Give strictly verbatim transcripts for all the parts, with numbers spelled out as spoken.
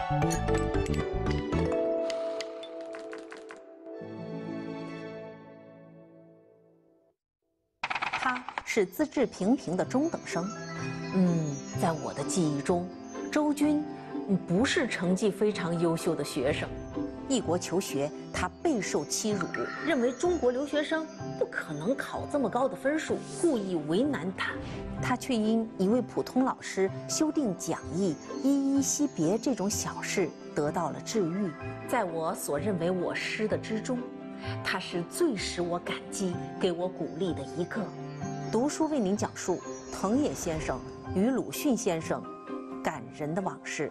他是资质平平的中等生。嗯，在我的记忆中，周军不是成绩非常优秀的学生。异国求学，他备受欺辱，认为中国留学生不可能考这么高的分数，故意为难他。他却因一位普通老师修订讲义、依依惜别这种小事得到了治愈。在我所认为我师的之中，他是最使我感激、给我鼓励的一个。读书为您讲述藤野先生与鲁迅先生感人的往事。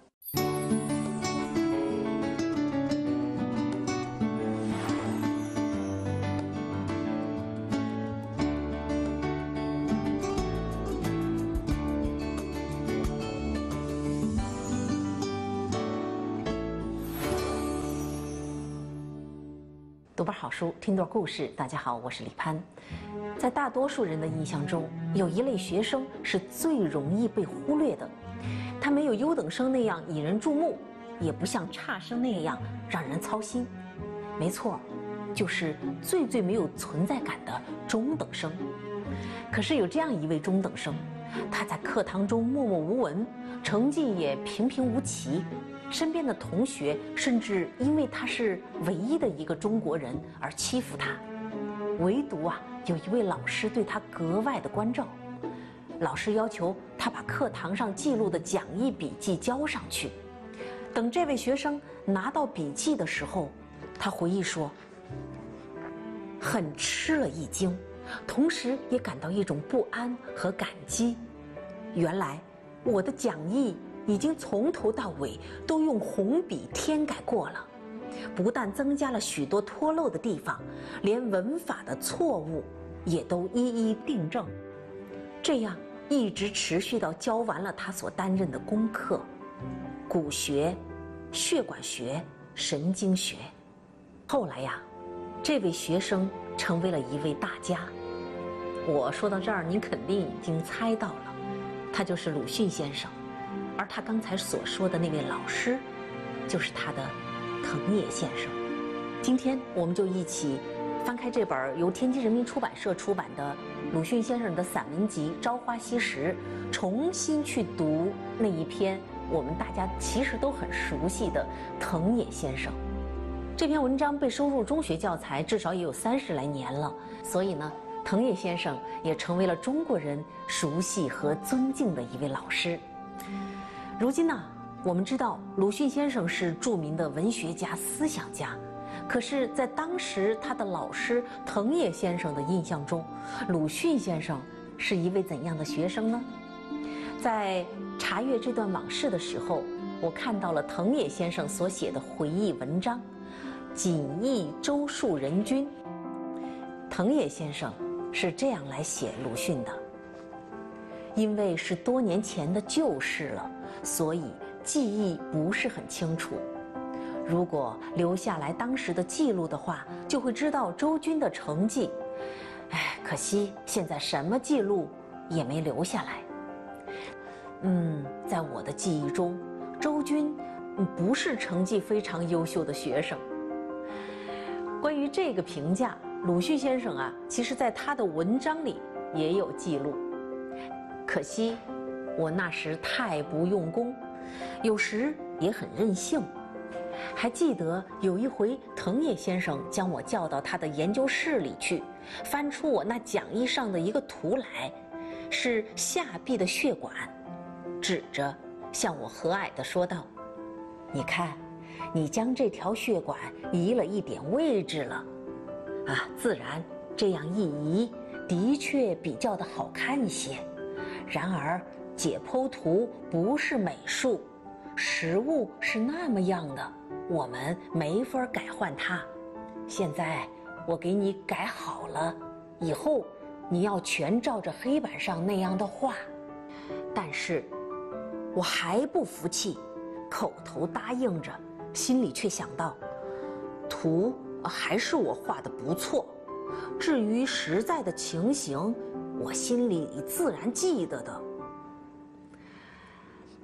读本好书，听段故事。大家好，我是李攀。在大多数人的印象中，有一类学生是最容易被忽略的。他没有优等生那样引人注目，也不像差生那样让人操心。没错，就是最最没有存在感的中等生。可是有这样一位中等生，他在课堂中默默无闻，成绩也平平无奇。身边的同学甚至因为他是唯一的一个中国人而欺负他，唯独啊有一位老师对他格外的关照。老师要求他把课堂上记录的讲义笔记交上去。等这位学生拿到笔记的时候，他回忆说，很吃了一惊，同时也感到一种不安和感激。原来我的讲义已经从头到尾都用红笔添改过了，不但增加了许多脱漏的地方，连文法的错误也都一一订正。这样一直持续到教完了他所担任的功课：骨学、血管学、神经学。后来呀，这位学生成为了一位大家。我说到这儿，您肯定已经猜到了，他就是鲁迅先生。而他刚才所说的那位老师，就是他的藤野先生。今天我们就一起翻开这本由天津人民出版社出版的鲁迅先生的散文集《朝花夕拾》，重新去读那一篇我们大家其实都很熟悉的藤野先生。这篇文章被收入中学教材至少也有三十来年了，所以呢，藤野先生也成为了中国人熟悉和尊敬的一位老师。如今呢，我们知道鲁迅先生是著名的文学家、思想家，可是，在当时他的老师藤野先生的印象中，鲁迅先生是一位怎样的学生呢？在查阅这段往事的时候，我看到了藤野先生所写的回忆文章《锦衣周树人君》。藤野先生是这样来写鲁迅的：因为是多年前的旧事了，所以记忆不是很清楚。如果留下来当时的记录的话，就会知道周军的成绩。哎，可惜现在什么记录也没留下来。嗯，在我的记忆中，周军不是成绩非常优秀的学生。关于这个评价，鲁迅先生啊，其实在他的文章里也有记录。可惜我那时太不用功，有时也很任性。还记得有一回，藤野先生将我叫到他的研究室里去，翻出我那讲义上的一个图来，是下臂的血管，指着向我和蔼地说道：“你看，你将这条血管移了一点位置了，啊，自然这样一移，的确比较的好看一些。然而解剖图不是美术，实物是那么样的，我们没法改换它。现在我给你改好了，以后你要全照着黑板上那样的画。”但是我还不服气，口头答应着，心里却想到，图还是我画的不错，至于实在的情形，我心里自然记得的。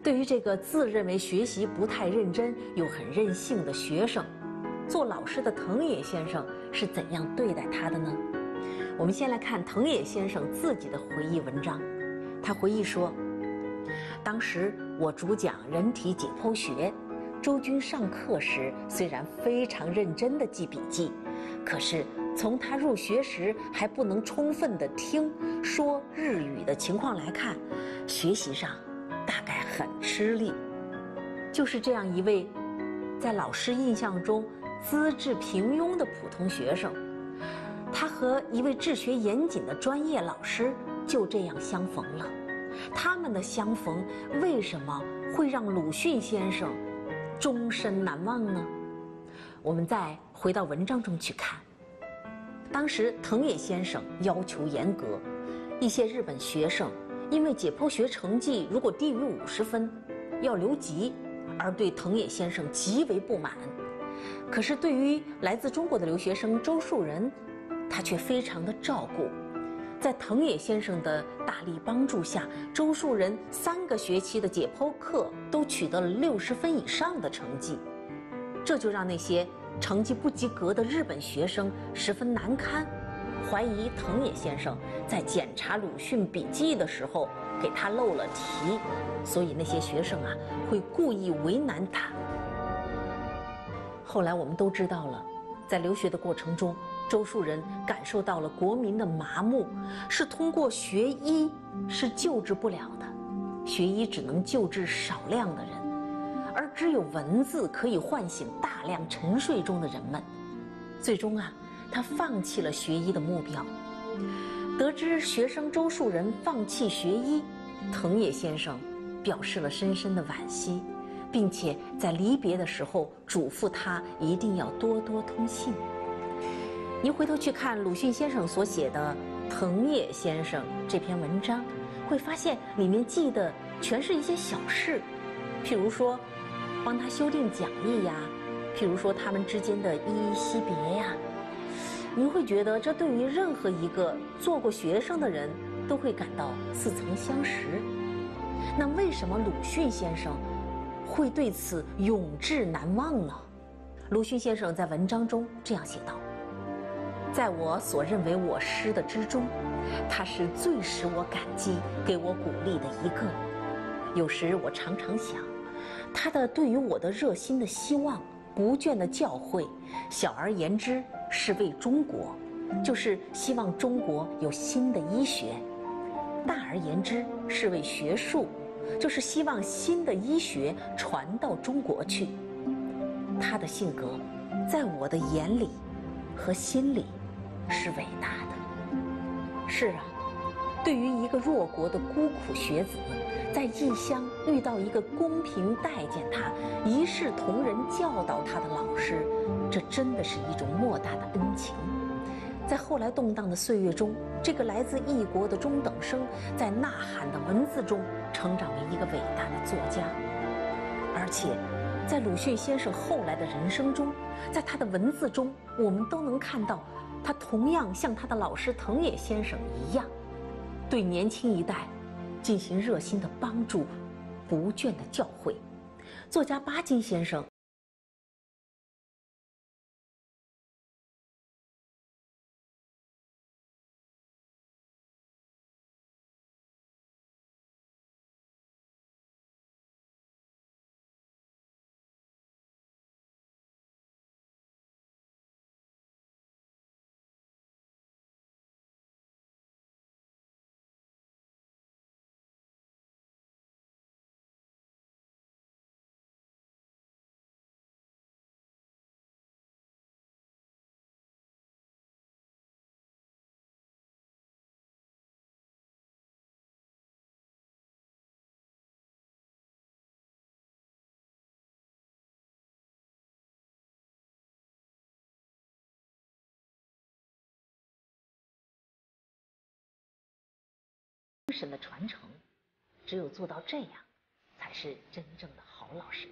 对于这个自认为学习不太认真又很任性的学生，做老师的藤野先生是怎样对待他的呢？我们先来看藤野先生自己的回忆文章。他回忆说，当时我主讲人体解剖学，周军上课时虽然非常认真地记笔记，可是从他入学时还不能充分地听说日语的情况来看，学习上大概很吃力。就是这样一位在老师印象中资质平庸的普通学生，他和一位治学严谨的专业老师就这样相逢了。他们的相逢为什么会让鲁迅先生终身难忘呢？我们再回到文章中去看。当时藤野先生要求严格，一些日本学生因为解剖学成绩如果低于五十分要留级，而对藤野先生极为不满。可是对于来自中国的留学生周树人，他却非常的照顾。在藤野先生的大力帮助下，周树人三个学期的解剖课都取得了六十分以上的成绩，这就让那些成绩不及格的日本学生十分难堪，怀疑藤野先生在检查鲁迅笔记的时候给他漏了题，所以那些学生啊会故意为难他。后来我们都知道了，在留学的过程中，周树人感受到了国民的麻木，是通过学医是救治不了的，学医只能救治少量的人，而只有文字可以唤醒大量沉睡中的人们。最终啊，他放弃了学医的目标。得知学生周树人放弃学医，藤野先生表示了深深的惋惜，并且在离别的时候嘱咐他一定要多多通信。您回头去看鲁迅先生所写的《藤野先生》这篇文章，会发现里面记的全是一些小事，譬如说帮他修订讲义呀，譬如说他们之间的依依惜别呀。您会觉得这对于任何一个做过学生的人都会感到似曾相识。那为什么鲁迅先生会对此永志难忘呢？鲁迅先生在文章中这样写道，在我所认为我师的之中，他是最使我感激给我鼓励的一个。有时我常常想，他的对于我的热心的希望，不倦的教诲，小而言之是为中国，就是希望中国有新的医学；大而言之是为学术，就是希望新的医学传到中国去。他的性格在我的眼里和心里是伟大的。是啊，对于一个弱国的孤苦学子，在异乡遇到一个公平待见他、一视同仁教导他的老师，这真的是一种莫大的恩情。在后来动荡的岁月中，这个来自异国的中等生，在呐喊的文字中成长为一个伟大的作家。而且在鲁迅先生后来的人生中，在他的文字中，我们都能看到他同样像他的老师藤野先生一样，对年轻一代进行热心的帮助，不倦的教诲。作家巴金先生精神的传承，只有做到这样，才是真正的好老师。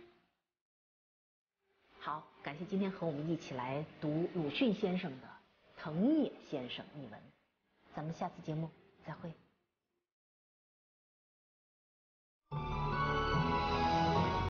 好，感谢今天和我们一起来读鲁迅先生的《藤野先生》一文，咱们下次节目再会。